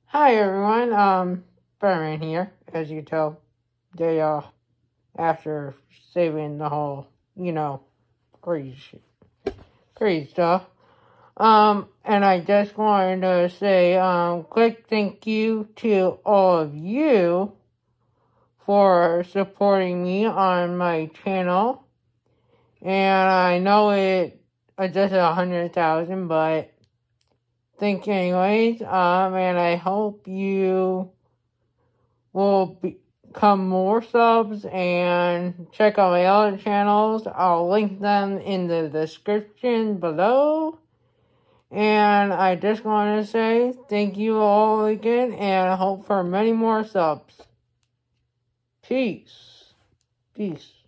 Hi everyone, Spider-Man here, as you tell, day after saving the whole, crazy shit, crazy stuff. And I just wanted to say, quick thank you to all of you for supporting me on my channel. And I know it just 100,000, but thank you anyways. And I hope you will become more subs and check out my other channels. I'll link them in the description below. And I just want to say thank you all again and I hope for many more subs. Peace. Peace.